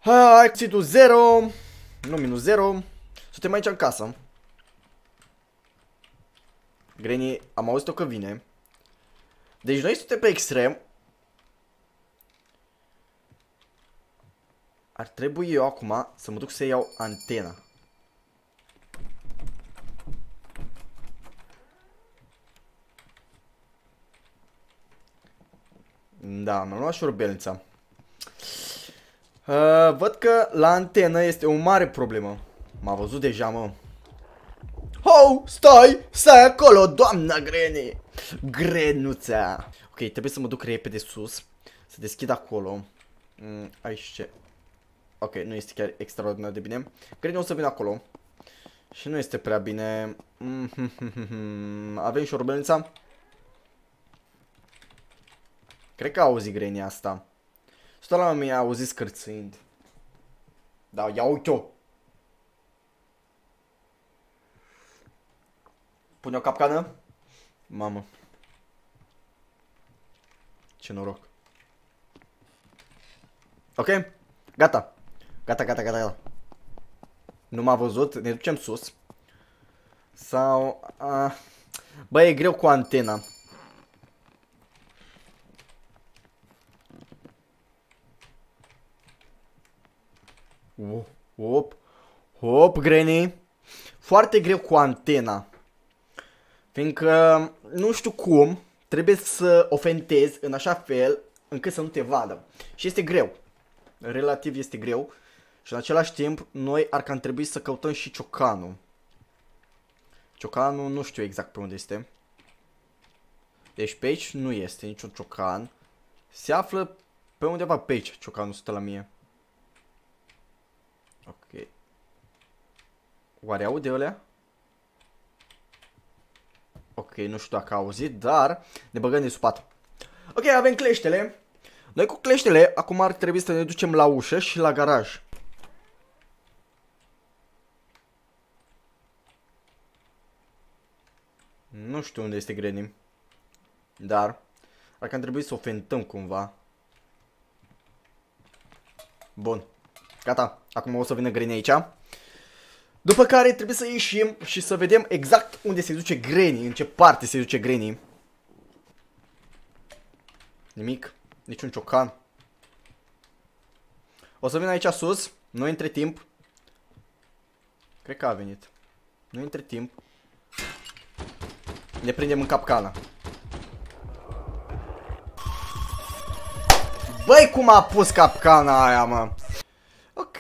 Exitul 0. Nu, minus 0. Suntem aici în casă. Granny, am auzit-o că vine. Deci noi suntem pe extrem. Ar trebui eu acum să mă duc să iau antena. Da, mi-am luat șurubelnița. Văd că la antenă este o mare problemă. M-a văzut deja, mă. Ho, stai acolo, doamna Granny. Grenuța. Ok, trebuie să mă duc repede sus. Să deschid acolo. Aici ce? Ok, nu este chiar extraordinar de bine. Granny o să vină acolo. Și nu este prea bine. Avem șurubelnița? Cred că auzi Granny asta. Stă la mine, a auzit scârțâind. Da, ia uite-o. Pune o capcană. Mamă. Ce noroc. Ok. Gata. Gata. Nu m-a văzut. Ne ducem sus. Sau... Bă, e greu cu antena. Hop, Granny. Foarte greu cu antena. Fiindcă nu știu cum trebuie să o fentezi în așa fel încât să nu te vadă. Și este greu. Relativ este greu. Și în același timp noi ar cam trebui să căutăm și ciocanul. Ciocanul nu știu exact pe unde este. Deci pe aici nu este niciun ciocan. Se află pe undeva pe aici ciocanul stă la mie. Ok. Oare aude ălea? Ok, nu știu dacă a auzit, dar ne băgăm din spate. Ok, avem cleștele. Noi cu cleștele acum ar trebui să ne ducem la ușă și la garaj. Nu știu unde este Granny. Dar ar cam trebui să o fentăm cumva. Bun. Gata. Acum o să vină Granny aici. După care trebuie să ieșim și să vedem exact unde se duce Granny. În ce parte se duce Granny. Nimic. Niciun ciocan. O să vin aici sus. Noi între timp. Cred că a venit. Noi între timp ne prindem în capcana. Băi, cum a pus capcana aia, mă. Ok.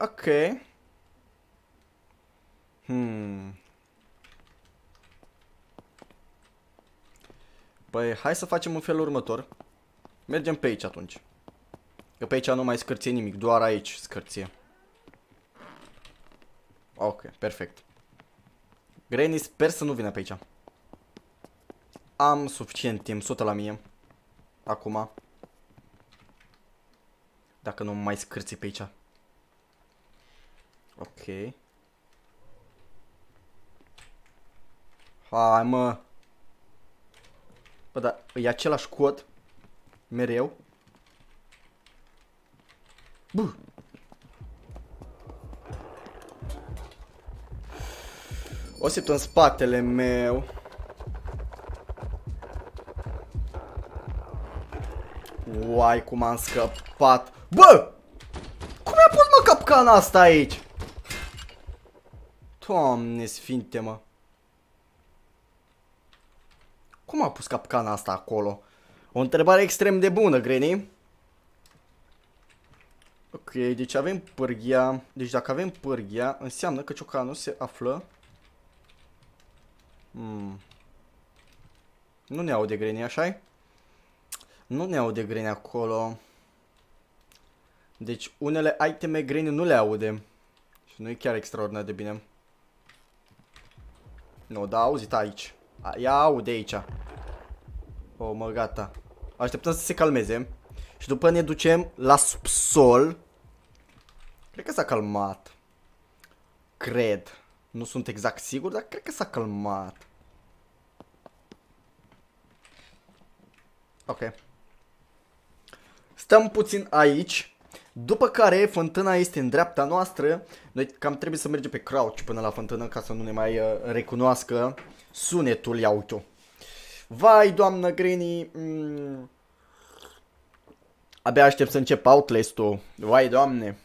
Păi, hai să facem în felul următor. Mergem pe aici atunci. Că pe aici nu mai scârție nimic, doar aici scârție. Ok, perfect. Granny, sper să nu vină pe aici. Am suficient timp, 100 la mie. Acum. Dacă nu mai scârție pe aici. Ok. Hai, mă. Bă, dar e același cod. Mereu. Bă. O simt în spatele meu. Uai, cum am scăpat. Bă! Cum mi-a pus, mă, capcana asta aici? Doamne sfinte, mă. Cum a pus capcana asta acolo? O întrebare extrem de bună, Granny. Ok, deci avem pârghia. Deci dacă avem pârghia, înseamnă că ciocanul se află. Nu ne aude Granny, așa-i? Nu ne aude Granny acolo. Deci unele iteme Granny nu le aude. Și nu e chiar extraordinar de bine. Nu, da, auzit aici. Ea aude aici. Oh, mă, gata. Așteptăm să se calmeze. Și după ne ducem la subsol. Cred că s-a calmat. Cred. Nu sunt exact sigur, dar cred că s-a calmat. Ok. Stăm puțin aici. După care fântâna este în dreapta noastră. Noi cam trebuie să mergem pe crouch până la fântână ca să nu ne mai recunoască sunetul. Ia uite-o. Vai, doamnă Granny. Abia aștept să încep Outlast-ul. Vai, doamne.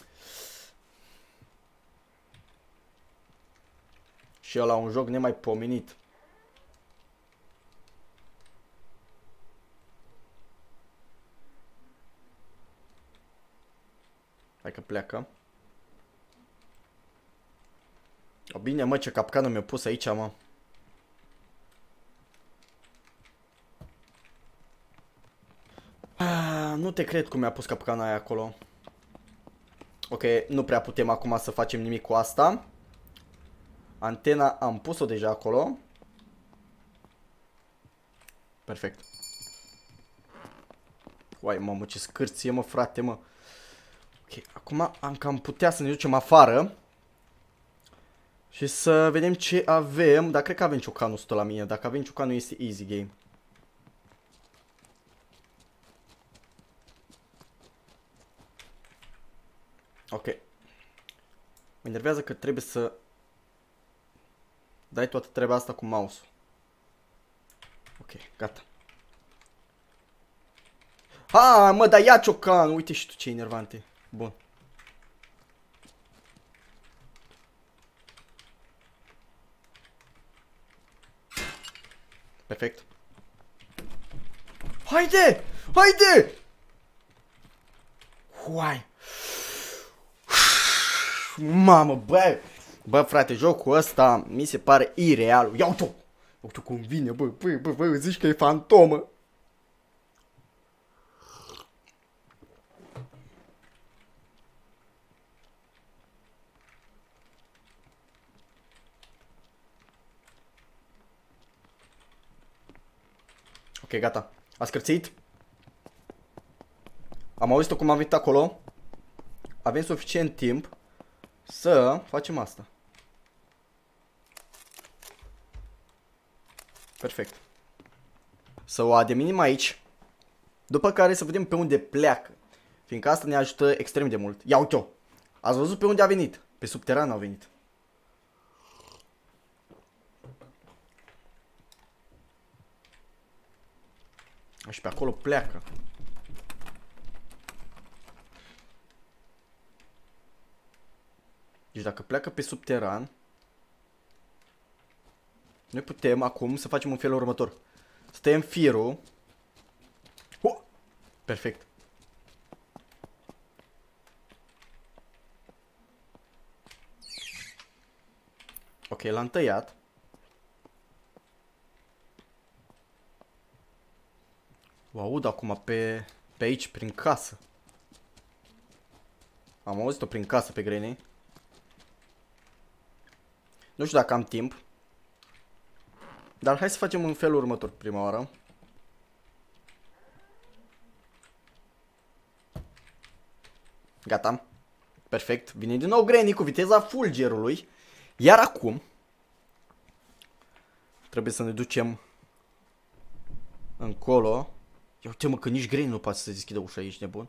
Și ăla un joc nemaipomenit. Hai că pleacă. O, bine, mă, ce capcană mi-a pus aici, mă. Nu te cred cum mi-a pus capcana aia acolo. Ok, nu prea putem acum să facem nimic cu asta. Antena am pus-o deja acolo. Perfect. Uai, mamă, ce scârție, mă, frate, mă. Ok, acum am cam putea să ne ducem afară. Și să vedem ce avem. Dar cred că avem ciocanul 100 la mine. Dacă avem ciocanul este easy game. Ok. Mă enervează că trebuie să dai toată treaba asta cu mouse-ul. Ok, gata. Ha, mă, dar ia ciocan. Uite și tu ce enervante. Bun. Perfect. Haide! Haide! Uai! Mamă, bă, frate, jocul ăsta mi se pare ireal. Ia uite-o! Uite cum vine, bă, zici că e fantomă. Ok, gata. A scârțit. Am auzit-o cum am venit acolo. Avem suficient timp să facem asta. Perfect. Să o ademinim aici. După care să vedem pe unde pleacă. Fiindcă asta ne ajută extrem de mult. Ia uite-o. Ați văzut pe unde a venit? Pe subteran a venit. Și pe acolo pleacă. Deci dacă pleacă pe subteran, noi putem acum să facem un felul următor. Să tăiem firul. Perfect. Ok, l-am tăiat. O aud acum pe aici, prin casă. Am auzit-o prin casă pe Granny. Nu știu dacă am timp. Dar hai să facem în felul următor prima oară. Gata. Perfect. Vine din nou Granny cu viteza fulgerului. Iar acum trebuie să ne ducem încolo. Ia uite, mă, că nici Granny nu poate să deschidă ușa aici, nebun.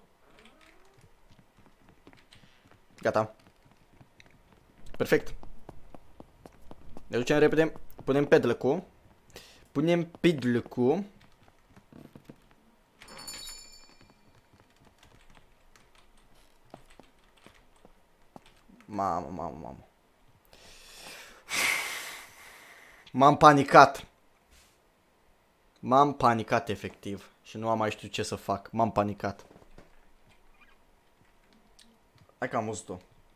Gata. Perfect. Ne ducem repede. Punem pedlecul. Punem pedlecul. Mamă. M-am panicat. M-am panicat efectiv. Și nu am mai știut ce să fac. M-am panicat. Hai că am auzit-o.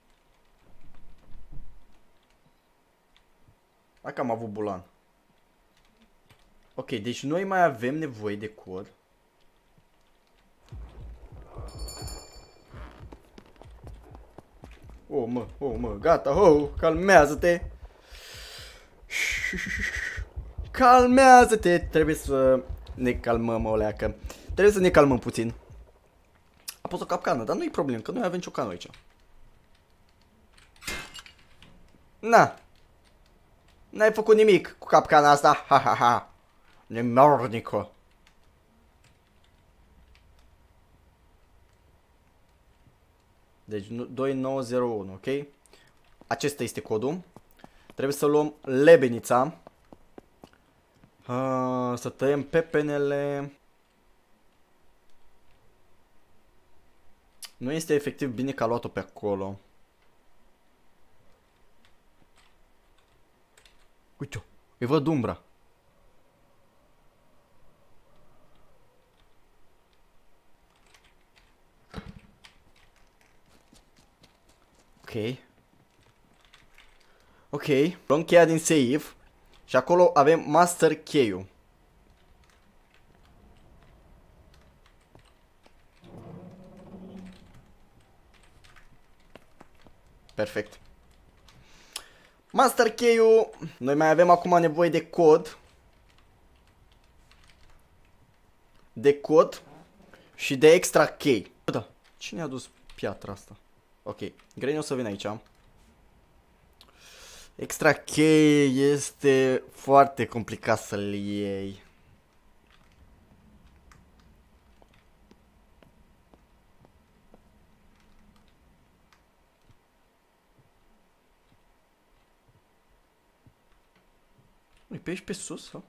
Hai că am avut bulan. Ok, deci noi mai avem nevoie de cod. Oh, mă, gata, calmează-te. Calmează-te, trebuie să ne calmăm, oleacă. Trebuie să ne calmăm puțin. A pus o capcană, dar nu-i problem, că noi avem ciocanul aici. Na. N-ai făcut nimic cu capcana asta, ha. Nemornico. Deci 2901, ok? Acesta este codul. Trebuie să luăm lebenița. Să tăiem pepenele. Nu este efectiv bine că a luat-o pe acolo. Uite-o, îi văd umbra. Ok. Ok, luăm cheia din save. Și acolo avem master key-ul. Perfect. Master key-ul. Noi mai avem acum nevoie de cod. De cod. Și de extra key. Da. Cine a dus piatra asta? Ok. Granny o să vină aici. Extra key este foarte complicat să-l iei. E pe aici pe sus, sau?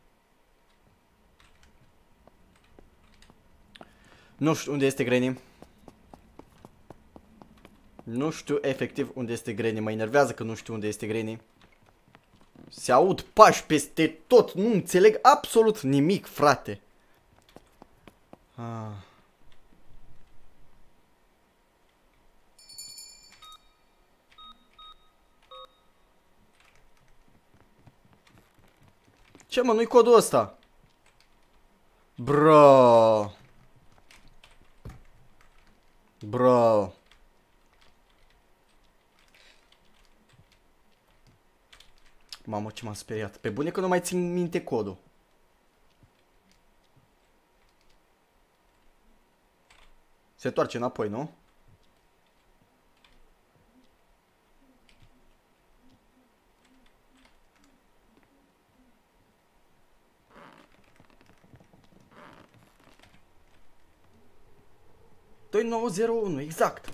Nu știu unde este Granny. Nu știu efectiv unde este Granny. Mă enervează că nu știu unde este Granny. Se aud pași peste tot. Nu înțeleg absolut nimic, frate. Ce mă, nu-i codul ăsta? Bro. Bro. Mamă, ce m-am speriat. Pe bune că nu mai țin minte codul. Se întoarce înapoi, nu? Doi 901, exact.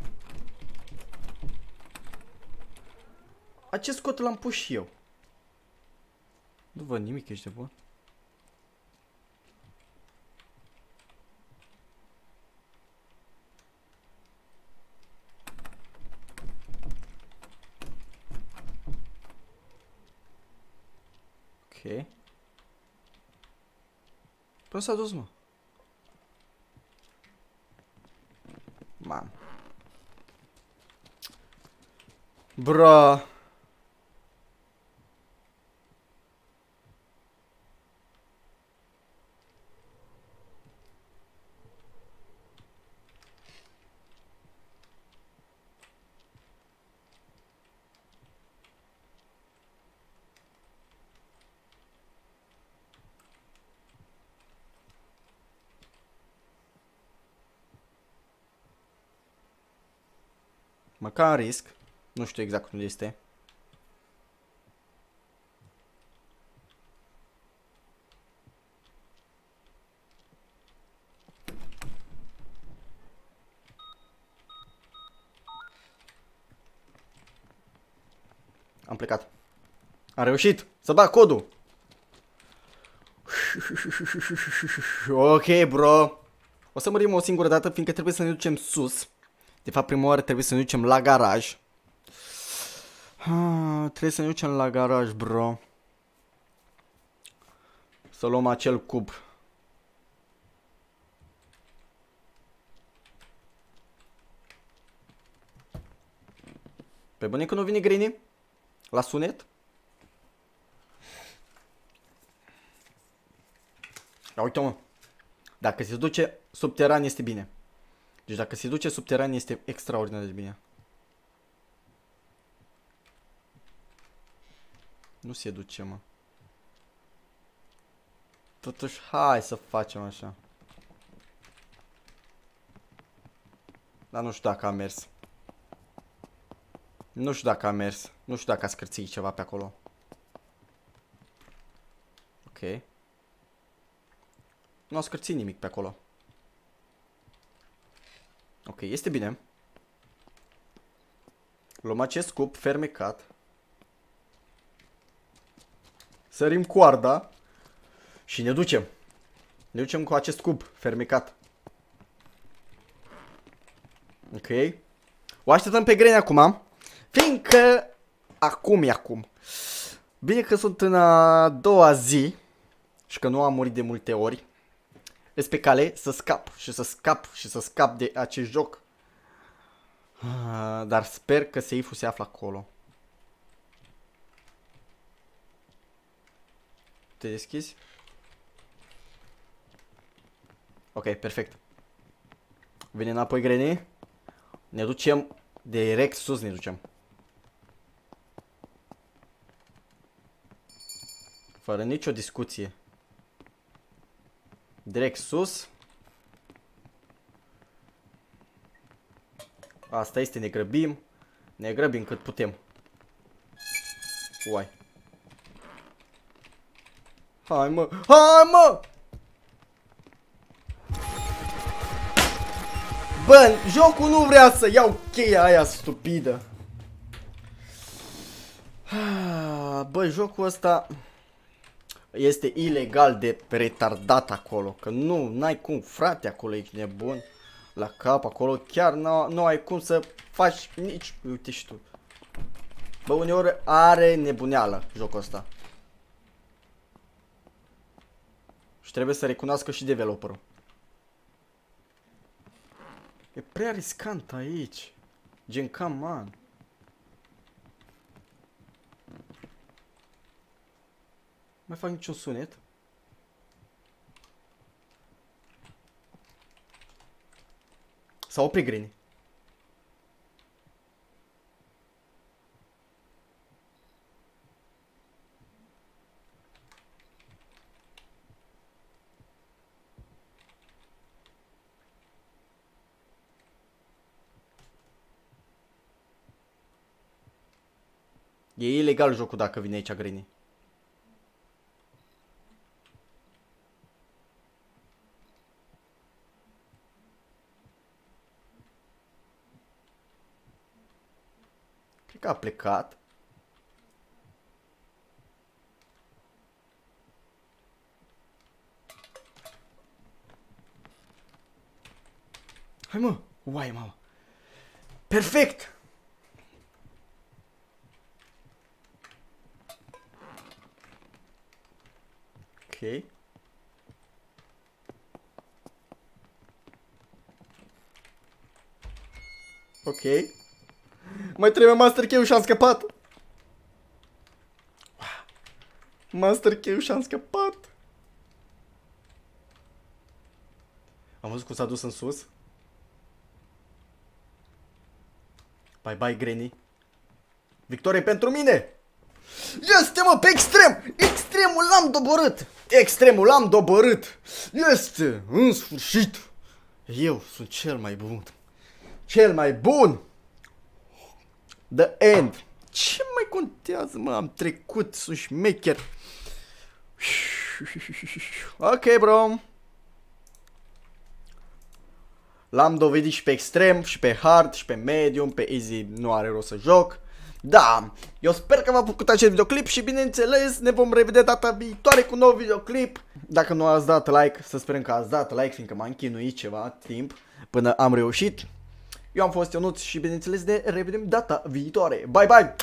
Acest cod l-am pus și eu. Nu văd nimic, ești de bun. Ok. Până s-a dus, mă. Mam. Bro. Măcar risc. Nu știu exact unde este. Am plecat. Am reușit să bag codul. Ok, bro. O să mărim o singură dată, fiindcă trebuie să ne ducem sus. De fapt, prima oară trebuie să ne ducem la garaj. Trebuie să ne ducem la garaj, bro. Să luăm acel cub. Pe bune că nu vine Granny? La sunet? Ia uite-mă. Dacă se duce subteran este bine. Deci dacă se duce subteran este extraordinar de bine. Nu se duce, mă. Totuși, hai să facem așa. Dar nu știu dacă a mers. Nu știu dacă a mers. Nu știu dacă a scârțit ceva pe acolo. Ok. Nu a scârțit nimic pe acolo. Ok, este bine. Luăm acest cub fermecat. Sărim coarda. Și ne ducem. Ne ducem cu acest cub fermecat. Ok. O așteptăm pe Granny acum. Fiindcă acum e acum. Bine că sunt în a doua zi. Și că nu am murit de multe ori. Ești pe cale să scap. Și să scap. Și să scap de acest joc. Dar sper că safe-ul se află acolo. Te deschizi? Ok, perfect. Vine înapoi Granny. Ne ducem direct sus, ne ducem. Fără nicio discuție. Direct sus. Asta este, ne grăbim. Ne grăbim cât putem. Uai. Hai mă, hai mă! Bă, jocul nu vrea să iau cheia aia stupidă. Bă, jocul ăsta este ilegal de retardat acolo. Că n-ai cum, frate, acolo ești nebun. La cap acolo chiar nu ai cum să faci nici... Uite și tu. Bă, uneori are nebuneală jocul ăsta. Și trebuie să recunoască și developerul. E prea riscant aici. Gen, come on. Nu mai fac niciun sunet. S-a oprit Granny. E ilegal jocul dacă vine aici Granny. Cred că a plecat. Hai mă! Uai, mama! Perfect! Ok. Ok. Mai trebuie Master Key-ul și am scăpat. Master Key-ul și am scăpat. Am văzut cum s-a dus în sus. Bye bye Granny. Victorie pentru mine. Este, mă, pe extrem. Extremul l-am doborât. Extremul l-am doborât. Este, în sfârșit. Eu sunt cel mai bun. Cel mai bun. The end. Ce mai contează, mă? Am trecut, sunt șmecher. Ok, bro. L-am dovedit și pe extrem, și pe hard, și pe medium, pe easy nu are rost să joc. Da, eu sper că v-a plăcut acest videoclip și bineînțeles ne vom revedea data viitoare cu un nou videoclip. Dacă nu ați dat like, să sperăm că ați dat like, fiindcă m-am chinuit ceva timp până am reușit. Eu am fost Ionuț și bineînțeles ne revedem data viitoare. Bye, bye!